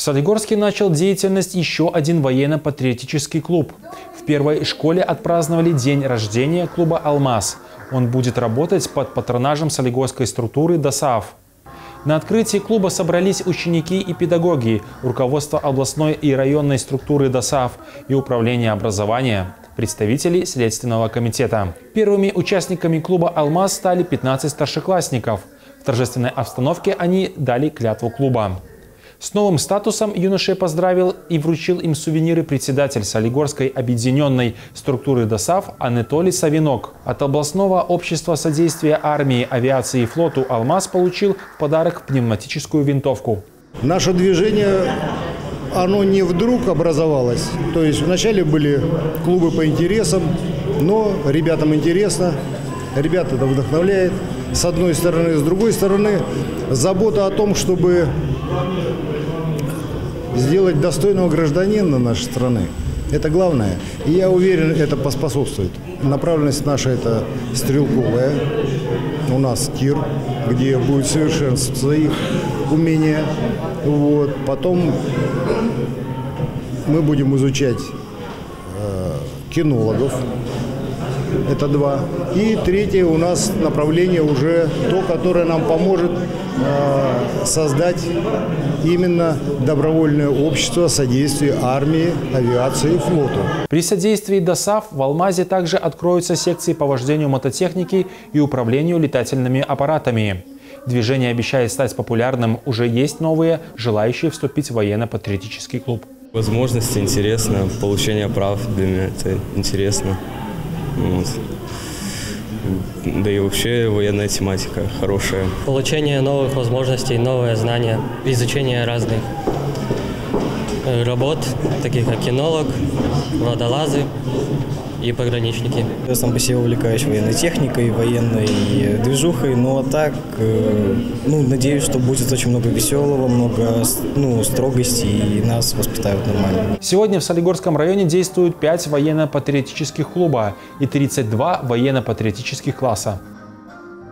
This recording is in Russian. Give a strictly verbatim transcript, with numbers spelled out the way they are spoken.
Солигорске начал деятельность еще один военно-патриотический клуб. В первой школе отпраздновали день рождения клуба «Алмаз». Он будет работать под патронажем солигорской структуры ДОСААФ. На открытии клуба собрались ученики и педагоги, руководство областной и районной структуры ДОСААФ и управление образования, представители Следственного комитета. Первыми участниками клуба «Алмаз» стали пятнадцать старшеклассников. В торжественной обстановке они дали клятву клуба. С новым статусом юношей поздравил и вручил им сувениры председатель Солигорской объединенной структуры ДОСААФ Анатолий Савинок. От областного общества содействия армии, авиации и флоту «Алмаз» получил в подарок пневматическую винтовку. Наше движение, оно не вдруг образовалось. То есть вначале были клубы по интересам, но ребятам интересно, ребята это вдохновляет. С одной стороны, с другой стороны, забота о том, чтобы сделать достойного гражданина нашей страны. Это главное. И я уверен, это поспособствует. Направленность наша – это стрелковая. У нас тир, где будет совершенствовать свои умения. Вот. Потом мы будем изучать э, кинологов. Это два. И третье у нас направление уже то, которое нам поможет э, создать именно добровольное общество содействия армии, авиации и флоту. При содействии ДОСААФ в «Алмазе» также откроются секции по вождению мототехники и управлению летательными аппаратами. Движение обещает стать популярным. Уже есть новые, желающие вступить в военно-патриотический клуб. Возможности интересно, получение прав для меня это интересно. Вот. Да и вообще военная тематика хорошая. Получение новых возможностей, новые знания, изучение разных работ, таких как кинолог, водолазы и пограничники. Я сам по себе увлекаюсь военной техникой, военной движухой, но так, ну, надеюсь, что будет очень много веселого, много, ну, строгости и нас воспитают нормально. Сегодня в Солигорском районе действуют пять военно-патриотических клуба и тридцать два военно-патриотических класса.